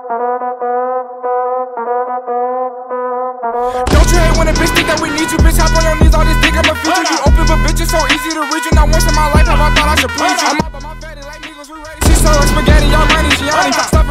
Don't you hate when a bitch think that we need you? Bitch, hop on your knees, all this dick, I'ma feed you. You open, but bitch, it's so easy to reach you. Not once in my life have I thought I should please you. I'm up on my fatty like Needles, we ready. She so like spaghetti, y'all money, Gianni.